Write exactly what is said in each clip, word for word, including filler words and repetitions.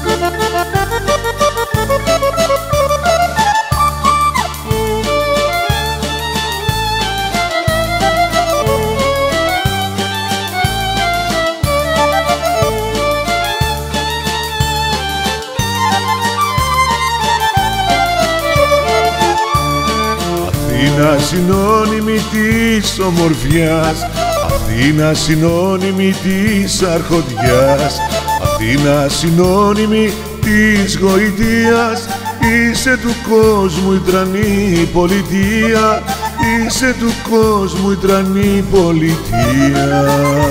Αθήνα συνώνυμη της ομορφιάς, Αθήνα συνώνυμη της αρχοντιάς, Αθήνα συνώνυμη της γοητείας, είσαι του κόσμου η τρανή πολιτεία, είσαι του κόσμου η τρανή πολιτεία.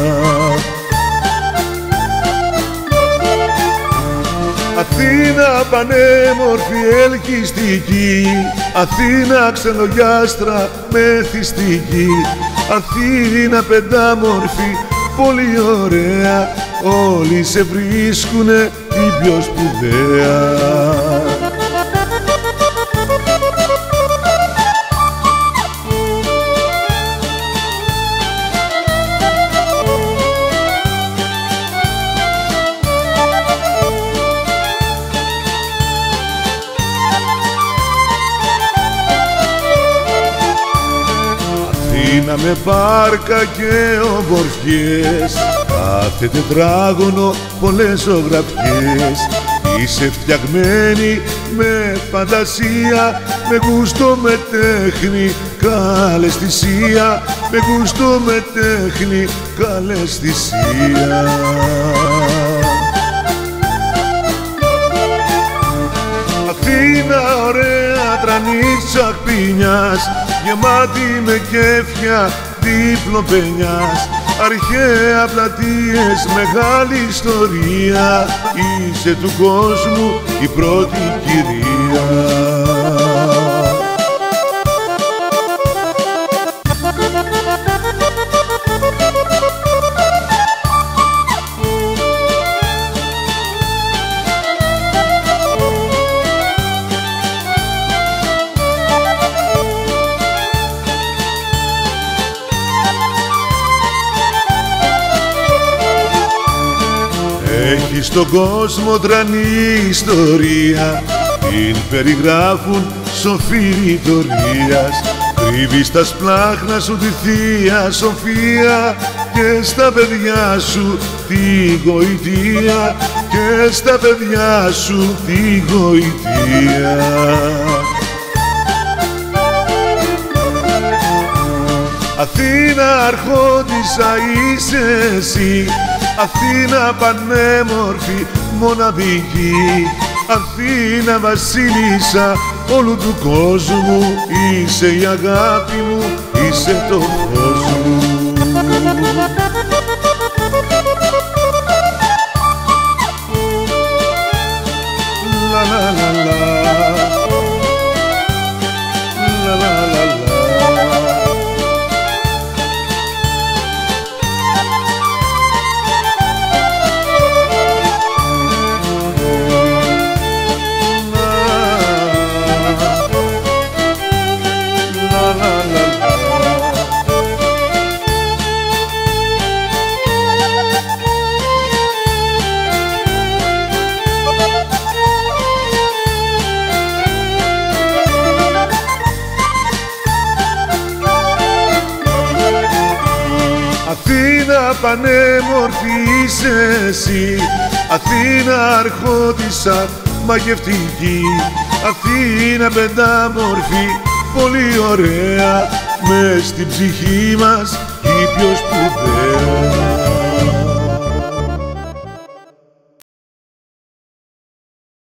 Αθήνα πανέμορφη ελκυστική, Αθήνα ξενογιάστρα μεθυστική, Αθήνα πεντάμορφη πολύ ωραία, όλοι σε βρίσκουνε την πιο σπουδαία. Αθήνα με πάρκα και ομορφιές, κάθε τετράγωνο πολλές ζωγραφιές, είσαι φτιαγμένη με φαντασία, με γούστο, με τέχνη, καλαισθησία, με γούστο, με τέχνη, καλαισθησία. Αθήνα ωραία τρανή τσαχπίνιας, γεμάτη με κέφια διπλοπενιάς, αρχαία πλατείες, μεγάλη ιστορία, είσαι του κόσμου η πρώτη κυρία. Έχει στον κόσμο τρανή ιστορία, την περιγράφουν σοφοί ρητορίας, κρύβει στα σπλάχνα σου τη Θεία Σοφία και στα παιδιά σου τη γοητεία, και στα παιδιά σου τη γοητεία. Αθήνα αρχόντισσα είσαι εσύ, Αθήνα πανέμορφη μοναδική, Αθήνα βασίλισσα όλου του κόσμου, είσαι η αγάπη μου, είσαι το φως μου. Λα λα λα λα, λα λα λα λα. Αθήνα πανέμορφη είσαι εσύ, Αθήνα αρχόντισσα μαγευτική, Αθήνα πεντάμορφη πολύ ωραία, μες στην ψυχή μας η πιο σπουδαία.